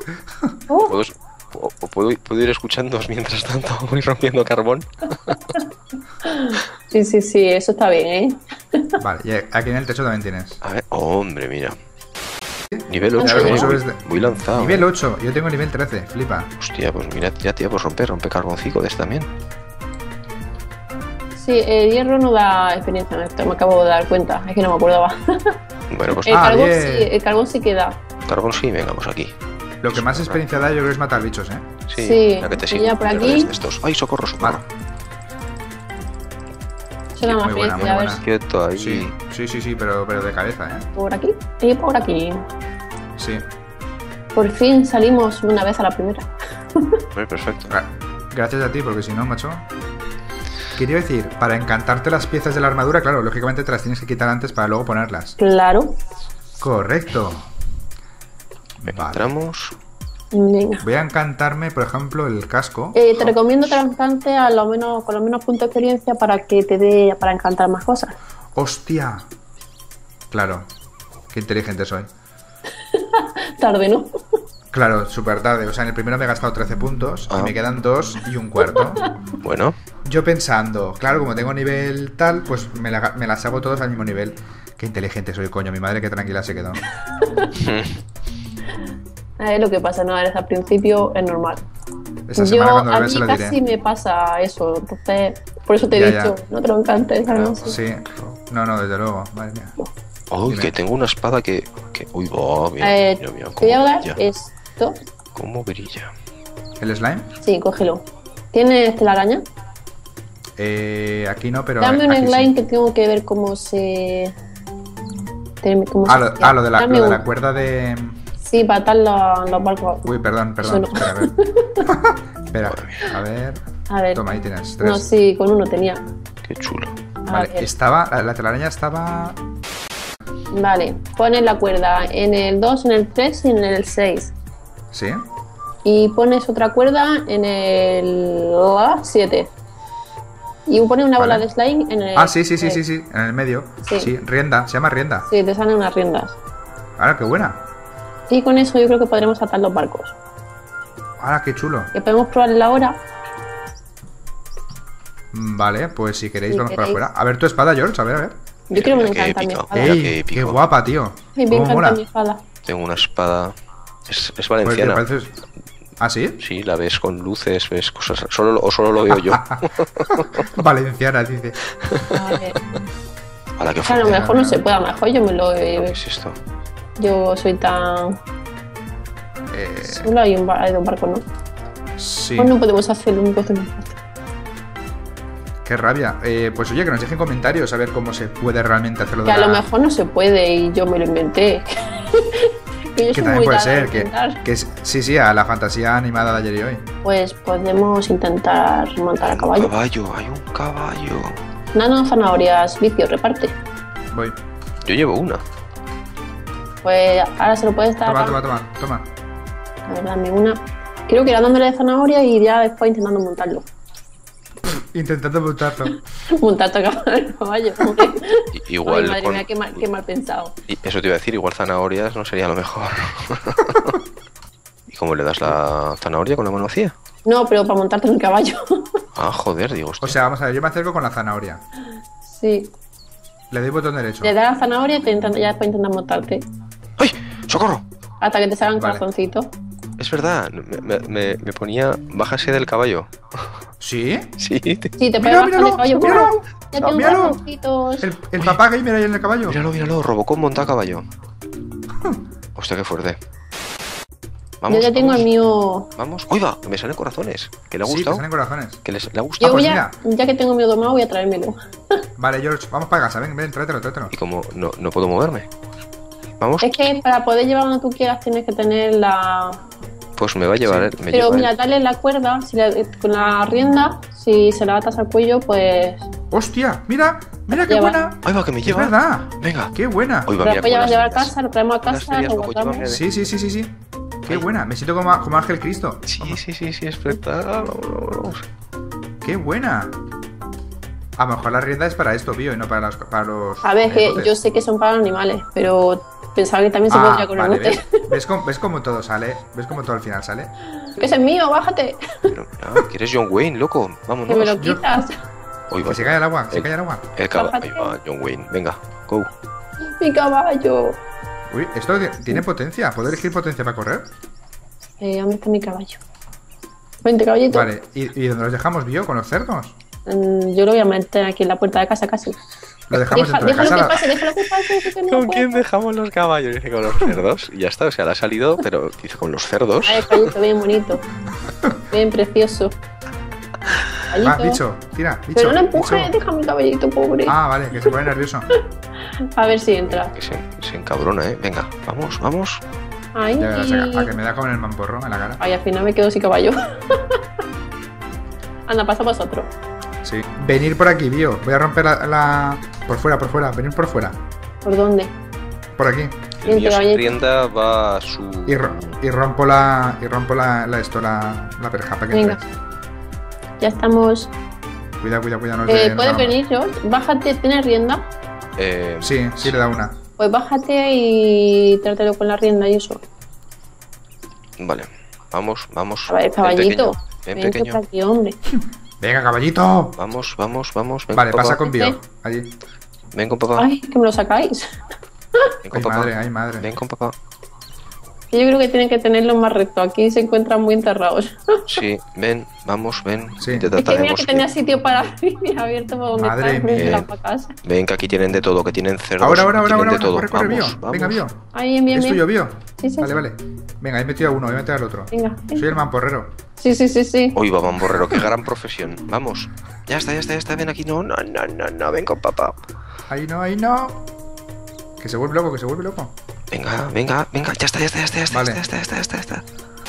Speaker 3: Oh,
Speaker 2: ¿Puedo, o- o puedo, puedo ir escuchándoos mientras tanto voy rompiendo carbón?
Speaker 3: sí, sí, sí, eso está bien, ¿eh?
Speaker 1: Vale, y aquí en el techo también tienes.
Speaker 2: A ver, hombre, mira. Nivel ocho,
Speaker 3: Claro,
Speaker 2: eh,
Speaker 1: eso
Speaker 2: muy,
Speaker 1: es de-
Speaker 2: muy lanzado.
Speaker 1: Nivel
Speaker 2: eh.
Speaker 1: ocho, yo tengo nivel trece, flipa.
Speaker 2: Hostia, pues mira, ya tío, pues rompe, rompe carboncito de este también.
Speaker 3: Sí, el hierro no da experiencia en esto, me acabo de dar cuenta, es que no me acordaba.
Speaker 2: Bueno, pues
Speaker 3: El,
Speaker 1: Ah,
Speaker 3: carbón,
Speaker 1: bien.
Speaker 3: sí, el carbón sí que da.
Speaker 2: carbón sí, vengamos aquí.
Speaker 1: Lo que más experiencia da yo creo es matar bichos, ¿eh?
Speaker 2: Sí,
Speaker 3: Sí,
Speaker 2: la que te
Speaker 3: y
Speaker 2: sigue.
Speaker 3: ya por
Speaker 2: te
Speaker 3: aquí.
Speaker 2: ríes de estos. Ay, socorro, socorro.
Speaker 1: Vale.
Speaker 3: Será más
Speaker 1: Muy buena,
Speaker 3: experiencia,
Speaker 1: muy
Speaker 3: a ver.
Speaker 1: buena.
Speaker 2: Quieto ahí.
Speaker 1: Sí, sí, sí, sí, pero, pero de cabeza, ¿eh?
Speaker 3: Por aquí y por aquí.
Speaker 1: Sí.
Speaker 3: Por fin salimos una vez a la primera.
Speaker 2: Muy perfecto.
Speaker 1: Gra- Gracias a ti, porque si no, macho... Quería decir, para encantarte las piezas de la armadura, claro, lógicamente te las tienes que quitar antes para luego ponerlas.
Speaker 3: Claro.
Speaker 1: Correcto.
Speaker 2: Venga,
Speaker 1: Vale.
Speaker 2: entramos.
Speaker 3: Venga.
Speaker 1: Voy a encantarme, por ejemplo, el casco.
Speaker 3: Eh, te recomiendo que lo encante a lo menos, con lo menos puntos de experiencia para que te dé para encantar más cosas.
Speaker 1: ¡Hostia! Claro. Qué inteligente soy.
Speaker 3: Tarde, ¿no?
Speaker 1: Claro, súper tarde. O sea, en el primero me he gastado trece puntos
Speaker 2: Ah.
Speaker 1: y me quedan dos y un cuarto.
Speaker 2: Bueno,
Speaker 1: Yo pensando, claro, como tengo nivel tal, pues me, la- me las hago todas al mismo nivel. Qué inteligente soy, coño. Mi madre qué tranquila se quedó.
Speaker 3: Es lo que pasa, no eres al principio, es normal.
Speaker 1: Esa
Speaker 3: Yo,
Speaker 1: semana cuando
Speaker 3: a
Speaker 1: lo vea
Speaker 3: mí
Speaker 1: se lo
Speaker 3: casi
Speaker 1: diré.
Speaker 3: me pasa eso, entonces, por eso te he
Speaker 1: Ya,
Speaker 3: dicho,
Speaker 1: ya.
Speaker 3: no te lo encantes, ¿sabes?
Speaker 1: Sí. No, no, desde luego. Madre mía.
Speaker 2: uy,
Speaker 1: Dime.
Speaker 2: que tengo una espada que. que uy, va, mira,
Speaker 3: Eh,
Speaker 2: mira, mira,
Speaker 3: te voy a
Speaker 2: cómo
Speaker 3: dar
Speaker 2: brilla.
Speaker 3: esto.
Speaker 2: Cómo brilla.
Speaker 1: ¿El slime?
Speaker 3: Sí, cógelo. ¿Tienes telaraña?
Speaker 1: Eh, aquí no, pero.
Speaker 3: Dame un
Speaker 1: aquí sí.
Speaker 3: slime que tengo que ver cómo se... termi- cómo
Speaker 1: Ah,
Speaker 3: se
Speaker 1: lo,
Speaker 3: hacía.
Speaker 1: ah, lo de la,
Speaker 3: Dame
Speaker 1: lo de
Speaker 3: un-
Speaker 1: la cuerda de.
Speaker 3: Sí, para atar los, los barcos.
Speaker 1: Uy, perdón, perdón.
Speaker 3: Eso no.
Speaker 1: Espera, a ver. Espera, a ver.
Speaker 3: A ver.
Speaker 1: Toma, ahí tienes. Tres.
Speaker 3: No, sí, con uno tenía.
Speaker 2: Qué chulo.
Speaker 3: A
Speaker 1: Vale,
Speaker 3: ver.
Speaker 1: estaba. La, la telaraña estaba.
Speaker 3: Vale, pones la cuerda en el dos, en el tres y en el seis.
Speaker 1: ¿Sí?
Speaker 3: Y pones otra cuerda en el siete. Y pones una bola
Speaker 1: Vale.
Speaker 3: de slime en el...
Speaker 1: Ah, sí, sí, sí, sí,
Speaker 3: seis.
Speaker 1: sí. En el medio.
Speaker 3: Sí.
Speaker 1: Sí, rienda. Se llama rienda.
Speaker 3: Sí, te salen unas riendas.
Speaker 1: Ahora, qué buena.
Speaker 3: Y con eso yo creo que podremos atar los barcos.
Speaker 1: Ahora, qué chulo.
Speaker 3: Que podemos probarla ahora.
Speaker 1: Mm, Vale, pues si queréis,
Speaker 3: Si
Speaker 1: vamos para
Speaker 3: queréis.
Speaker 1: afuera. A ver tu espada, George, a ver, a ver.
Speaker 3: Yo creo que me
Speaker 2: Mira qué
Speaker 3: encanta mi
Speaker 2: épica.
Speaker 3: espada.
Speaker 2: Mira
Speaker 1: ¡Ey!
Speaker 2: qué
Speaker 1: ¡Qué,
Speaker 2: épico.
Speaker 1: guapa, tío!
Speaker 3: Sí, me
Speaker 1: ¿Cómo
Speaker 3: encanta
Speaker 1: mola?
Speaker 3: mi espada.
Speaker 2: Tengo una espada. Es, es
Speaker 1: Pues,
Speaker 2: valenciana.
Speaker 1: ¿te pareces- ¿Ah, sí?
Speaker 2: Sí, la ves con luces, ves cosas. Solo, o solo lo veo yo.
Speaker 1: Valenciana, dice.
Speaker 3: A ver.
Speaker 2: A la que
Speaker 3: A
Speaker 2: fue.
Speaker 3: lo mejor no se puede, a lo mejor yo me lo...
Speaker 2: ¿Qué es esto?
Speaker 3: Yo soy tan...
Speaker 1: Eh,
Speaker 3: Solo hay un, bar, hay dos barcos, ¿no?
Speaker 1: sí.
Speaker 3: Pues no podemos hacer un poco de más.
Speaker 1: Qué rabia. Eh, pues oye, que nos dejen comentarios a ver cómo se puede realmente hacerlo de
Speaker 3: Que a
Speaker 1: la...
Speaker 3: lo mejor no se puede y yo me lo inventé. Que yo
Speaker 1: Que
Speaker 3: soy
Speaker 1: también
Speaker 3: muy
Speaker 1: puede
Speaker 3: dada a
Speaker 1: ser, que,
Speaker 3: inventar.
Speaker 1: que es- sí, sí, a la fantasía animada de ayer y hoy.
Speaker 3: Pues podemos intentar montar a
Speaker 2: Un
Speaker 3: caballo.
Speaker 2: caballo, hay un caballo.
Speaker 3: Nano, zanahorias, vicio, reparte.
Speaker 1: Voy.
Speaker 2: Yo llevo una.
Speaker 3: Pues ahora se lo puedes dar.
Speaker 1: Toma, toma, toma, toma.
Speaker 3: A ver, dame una. Creo que era dándole de zanahoria y ya después intentando montarlo.
Speaker 1: Intentando montarlo.
Speaker 3: Montarte a caballo.
Speaker 2: I- Igual.
Speaker 3: Ay, madre
Speaker 2: con-
Speaker 3: mía, qué mal, qué mal pensado.
Speaker 2: y eso te iba a decir, igual zanahorias no sería lo mejor. ¿Y cómo le das la zanahoria con la mano vacía?
Speaker 3: No, pero para montarte en el caballo.
Speaker 2: Ah, joder, digo,
Speaker 1: O
Speaker 2: hostia.
Speaker 1: sea, vamos a ver, yo me acerco con la zanahoria.
Speaker 3: Sí.
Speaker 1: Le doy botón derecho.
Speaker 3: Le das la zanahoria y te intentas- ya después intentas montarte.
Speaker 2: ¡Ay! ¡Socorro!
Speaker 3: Hasta que te salgan
Speaker 1: Vale.
Speaker 3: corazoncitos.
Speaker 2: Es verdad, me, me- me ponía bájase del caballo.
Speaker 1: ¿Sí?
Speaker 2: Sí, te-
Speaker 3: Sí, te
Speaker 1: Mira,
Speaker 3: puedes bajar
Speaker 1: míralo,
Speaker 3: del caballo.
Speaker 1: míralo.
Speaker 3: ¡Wow! Ya tengo
Speaker 1: Míralo.
Speaker 3: corazoncitos.
Speaker 1: El, el papá gamer ahí en el caballo.
Speaker 2: míralo, míralo, Robocop monta a caballo. Hostia, qué fuerte. Vamos,
Speaker 3: Yo ya tengo
Speaker 2: vamos,
Speaker 3: el mío.
Speaker 2: Vamos. ¡Uy, va! Me salen corazones. ¿Que le ha
Speaker 1: Sí, te
Speaker 2: gustado?
Speaker 1: salen corazones.
Speaker 2: ¿Que les, le ha
Speaker 3: Yo
Speaker 2: gustado?
Speaker 1: pues
Speaker 3: voy a, ya que tengo mío domado, voy a traérmelo.
Speaker 1: Vale, George, vamos para casa. Ven, ven, tráetelo, tráetelo.
Speaker 2: Y como no, no puedo moverme. Vamos,
Speaker 3: Es que para poder llevar donde tú quieras tienes que tener la.
Speaker 2: pues me va a llevar.
Speaker 1: Sí.
Speaker 2: Me
Speaker 3: Pero
Speaker 2: lleva
Speaker 3: mira,
Speaker 2: él.
Speaker 3: dale la cuerda, si la- con la rienda, si se la atas al cuello, pues.
Speaker 1: ¡Hostia! ¡Mira! ¡Mira qué
Speaker 3: Lleva.
Speaker 1: buena!
Speaker 2: ¡Ay, va, que me
Speaker 1: Es
Speaker 2: lleva!
Speaker 1: verdad.
Speaker 2: Venga.
Speaker 1: ¡Qué buena!
Speaker 2: Hoy va,
Speaker 3: Lo
Speaker 2: mira,
Speaker 3: después ya
Speaker 2: como
Speaker 3: vas a llevar a
Speaker 2: las
Speaker 3: casa, lo traemos a
Speaker 2: las
Speaker 3: casa,
Speaker 2: ferias,
Speaker 3: lo
Speaker 2: luego
Speaker 3: guardamos.
Speaker 2: llévame.
Speaker 1: Sí, sí, sí, sí, sí. Qué
Speaker 2: Ay.
Speaker 1: buena. Me siento como, como Ángel Cristo.
Speaker 2: Sí,
Speaker 1: Vamos.
Speaker 2: sí, sí, sí, espectacular. Vamos, vamos, vamos.
Speaker 1: ¡Qué buena! A lo mejor la rienda es para esto, tío, y no para los... Para los
Speaker 3: A ver,
Speaker 1: eh,
Speaker 3: que
Speaker 1: botes.
Speaker 3: yo sé que son para los animales, pero pensaba que también se
Speaker 1: Ah,
Speaker 3: podría con
Speaker 1: vale,
Speaker 3: el bote.
Speaker 1: ¿ves? ¿Ves cómo, ¿Ves cómo todo sale? ¿Ves cómo todo al final sale?
Speaker 3: Que ese es mío, bájate.
Speaker 2: Pero, mira, que eres John Wayne, loco. Vámonos.
Speaker 3: Que me lo
Speaker 1: yo-
Speaker 3: quitas.
Speaker 2: Hoy va.
Speaker 1: Que se cae el agua, se
Speaker 2: El-
Speaker 1: cae el agua.
Speaker 2: El caballo.
Speaker 3: Bájate.
Speaker 2: Ahí va, John Wayne. Venga, go.
Speaker 3: Mi caballo.
Speaker 1: Uy, esto tiene potencia. ¿Puedo elegir potencia para correr?
Speaker 3: Eh, ¿Dónde está mi caballo? Vente, caballito.
Speaker 1: Vale, ¿y, y dónde los dejamos, Bio? ¿Con los cerdos?
Speaker 3: Mm, yo lo voy a meter aquí en la puerta de casa casi.
Speaker 1: Lo dejamos
Speaker 3: Deja,
Speaker 1: dentro de
Speaker 3: déjalo
Speaker 1: casa.
Speaker 3: que
Speaker 1: la-
Speaker 3: pase, déjalo que pase. Que no
Speaker 2: ¿Con
Speaker 3: puedo.
Speaker 2: quién dejamos los caballos? Dice con los cerdos. Y ya está, o sea, le ha salido, pero dice con los cerdos.
Speaker 3: Ay, caballito, bien bonito. Bien precioso.
Speaker 1: Va,
Speaker 3: Caballito.
Speaker 1: bicho, tira, bicho.
Speaker 3: Pero no empuje,
Speaker 1: bicho.
Speaker 3: deja mi caballito, pobre.
Speaker 1: Ah, vale, que se pone nervioso.
Speaker 3: A ver si entra.
Speaker 2: Que se, se encabrona, ¿eh? Venga, vamos, vamos.
Speaker 3: Ay,
Speaker 1: Ya verás, a, a que me da con el mamporro en la cara.
Speaker 3: Ay, al final me quedo sin caballo. Anda, pasa vosotros.
Speaker 1: Sí. Venir por aquí, Bio. Voy a romper la, la- Por fuera, por fuera. Venir por fuera.
Speaker 3: ¿Por dónde?
Speaker 1: Por aquí.
Speaker 2: El
Speaker 3: Vente,
Speaker 2: mío sin
Speaker 3: caballito.
Speaker 2: rienda va a su...
Speaker 1: Y, ro- y rompo la. Y rompo la, la esto, la, la perja para que
Speaker 3: Venga.
Speaker 1: entres.
Speaker 3: Ya estamos.
Speaker 1: Cuidado, cuidado, cuidado. No
Speaker 3: Eh,
Speaker 1: te- no
Speaker 3: ¿Puedes
Speaker 1: te-
Speaker 3: venir, George? Bájate, ¿tienes rienda?
Speaker 2: Eh,
Speaker 1: Sí, sí le da una.
Speaker 3: Pues bájate y trátelo con la rienda y eso.
Speaker 2: Vale, vamos, vamos.
Speaker 3: A ver,
Speaker 2: Ven
Speaker 3: caballito.
Speaker 2: pequeño, Ven
Speaker 3: Vente
Speaker 2: pequeño.
Speaker 3: por aquí, hombre.
Speaker 1: Venga, caballito.
Speaker 2: Vamos, vamos, vamos. Ven
Speaker 1: Vale,
Speaker 2: con
Speaker 1: pasa
Speaker 2: papá.
Speaker 1: con Bio. Allí.
Speaker 2: Ven con papá.
Speaker 3: Ay, que me lo sacáis.
Speaker 2: Ven con
Speaker 1: Ay,
Speaker 2: papá.
Speaker 1: madre, ay, madre.
Speaker 2: Ven con papá.
Speaker 3: Yo creo que tienen que tenerlo más recto. Aquí se encuentran muy enterrados.
Speaker 2: Sí, ven, vamos, ven.
Speaker 1: Sí.
Speaker 2: Te
Speaker 3: Es que mira
Speaker 2: trataremos
Speaker 3: que tenía
Speaker 2: bien.
Speaker 3: sitio para mí abierto por donde
Speaker 1: Madre
Speaker 3: está frente a
Speaker 2: mía.
Speaker 3: la casa.
Speaker 2: Ven que aquí tienen de todo, que tienen cerdos.
Speaker 1: Ahora, ahora, ahora,
Speaker 2: tienen
Speaker 1: ahora.
Speaker 2: de
Speaker 1: ahora.
Speaker 2: todo.
Speaker 1: Corre, corre, Bio.
Speaker 2: Vamos,
Speaker 1: Venga,
Speaker 2: vamos.
Speaker 1: Bio.
Speaker 3: Ay, bien, bien,
Speaker 1: ¿Es
Speaker 3: bien.
Speaker 1: tuyo, Bio?
Speaker 3: Sí, sí,
Speaker 1: Vale,
Speaker 3: sí.
Speaker 1: vale. Venga, he metido a uno, voy a meter al otro.
Speaker 3: Venga,
Speaker 1: Soy el mamporrero.
Speaker 3: sí, sí, sí, sí.
Speaker 2: Uy, va, Borrero, qué gran profesión. Vamos. Ya está, ya está, ya está. Ven aquí. No, no, no, no, no. Ven con papá.
Speaker 1: Ahí no, ahí no. Que se vuelve loco, que se vuelve loco.
Speaker 2: Venga, venga, venga. Ya está, ya está, ya está, ya está,
Speaker 1: Vale.
Speaker 2: ya está, ya está, ya está, ya está.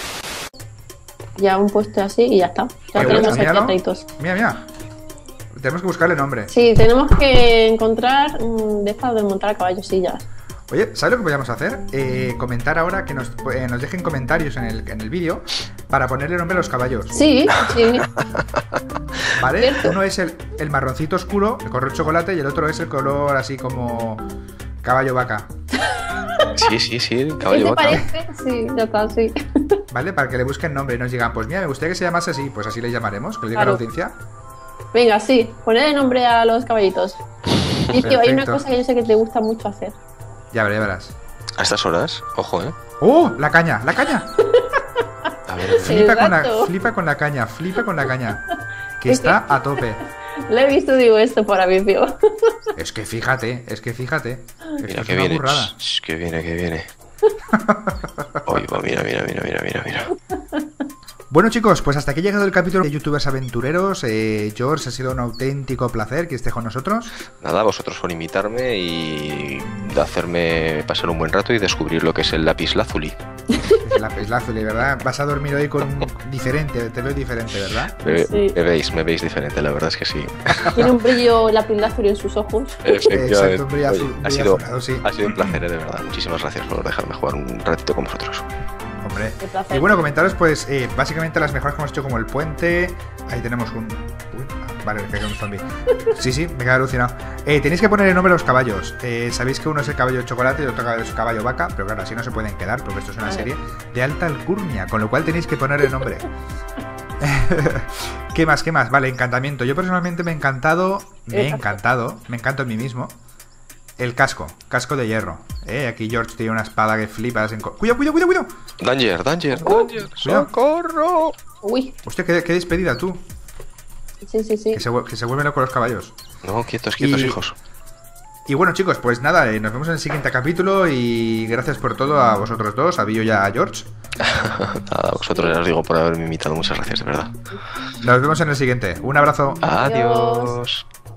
Speaker 3: Ya un puesto así y ya está. Ya
Speaker 1: Qué
Speaker 3: tenemos
Speaker 1: bueno,
Speaker 3: aquí
Speaker 1: míralo.
Speaker 3: ataditos.
Speaker 1: Mira, mira. Tenemos que buscarle nombre.
Speaker 3: Sí, tenemos que encontrar un de estas de montar a caballo, sí, ya.
Speaker 1: Oye, ¿sabes lo que podríamos hacer? Eh, comentar ahora, que nos, eh, nos dejen comentarios en el, en el vídeo para ponerle nombre a los caballos.
Speaker 3: Sí, sí.
Speaker 1: ¿Vale?
Speaker 3: Cierto.
Speaker 1: Uno es el, el marroncito oscuro, el color chocolate, y el otro es el color así como caballo vaca.
Speaker 2: Sí, sí, sí.
Speaker 3: ¿Qué
Speaker 2: Caballo
Speaker 3: te
Speaker 2: vaca.
Speaker 3: parece? Sí, ya está, sí.
Speaker 1: ¿Vale? Para que le busquen nombre y nos digan, pues mira, me gustaría que se llamase así, pues así le llamaremos, que lo diga
Speaker 3: Claro.
Speaker 1: la audiencia.
Speaker 3: Venga, sí, poned nombre a los caballitos. Y es que hay una
Speaker 1: Perfecto.
Speaker 3: cosa que yo sé que te gusta mucho hacer.
Speaker 1: Ya verás, ya verás.
Speaker 2: A estas horas, ojo, eh.
Speaker 1: ¡Oh! ¡La caña! ¡La caña!
Speaker 2: A ver, a ver.
Speaker 1: Flipa con, la,
Speaker 3: gato.
Speaker 1: flipa con la caña, flipa con la caña. Que está a tope.
Speaker 3: Lo he visto, digo esto para mí, tío.
Speaker 1: Es que fíjate, es que fíjate. Esto
Speaker 2: Mira
Speaker 1: es
Speaker 2: que
Speaker 1: una
Speaker 2: viene.
Speaker 1: burrada.
Speaker 2: Shh, que viene, que viene. Oye, va, mira, mira, mira, mira, mira, mira.
Speaker 1: Bueno chicos, pues hasta aquí ha llegado el capítulo de Youtubers Aventureros. eh, George, ha sido un auténtico placer que esté con nosotros.
Speaker 2: Nada, vosotros por invitarme y de hacerme pasar un buen rato y descubrir lo que es el lápiz lazuli.
Speaker 1: Es la, es la azul, ¿verdad? Vas a dormir hoy con un diferente, te veo diferente, ¿verdad?
Speaker 2: Me,
Speaker 3: Sí.
Speaker 2: me veis, me veis diferente, la verdad es que sí.
Speaker 3: Tiene un brillo lapilázuli en sus ojos.
Speaker 1: Exacto, un brillo
Speaker 2: Oye,
Speaker 1: azul,
Speaker 2: ha,
Speaker 1: brillo
Speaker 2: sido,
Speaker 1: azulado, sí.
Speaker 2: ha sido un placer, eh, de verdad. Muchísimas gracias por dejarme jugar un ratito con vosotros.
Speaker 1: Hombre.
Speaker 3: Qué placer.
Speaker 1: Y bueno, comentaros pues eh, básicamente las mejoras que hemos hecho como el puente. Ahí tenemos un... Uy, ah, vale, que hay un zombie. Sí, sí, me he quedado alucinado. Eh, tenéis que poner el nombre a los caballos. Eh, Sabéis que uno es el caballo de chocolate y el otro es el caballo vaca, pero claro, así no se pueden quedar porque esto es una
Speaker 3: Vale.
Speaker 1: serie de alta alcurnia, con lo cual tenéis que poner el nombre. ¿Qué más? ¿Qué más? Vale, encantamiento. Yo personalmente me he encantado, me he encantado, me encanto en mí mismo. El casco, casco de hierro. Eh, aquí George tiene una espada que flipas. En... co- ¡Cuidado, cuidado, cuidado, cuidado!
Speaker 2: Danger, danger,
Speaker 3: Oh,
Speaker 2: danger.
Speaker 1: cuidado.
Speaker 2: ¡Socorro!
Speaker 3: Uy,
Speaker 1: Hostia, qué, qué despedida tú.
Speaker 3: sí, sí, sí.
Speaker 1: Que se, vuel- que se vuelven locos los caballos.
Speaker 2: No, quietos, quietos,
Speaker 1: Y-
Speaker 2: hijos.
Speaker 1: Y bueno, chicos, pues nada, eh, nos vemos en el siguiente capítulo. Y gracias por todo a vosotros dos, a Bio y a George.
Speaker 2: Nada, a vosotros ya os digo por haberme invitado. Muchas gracias, de verdad.
Speaker 1: Nos vemos en el siguiente. Un abrazo.
Speaker 2: Adiós.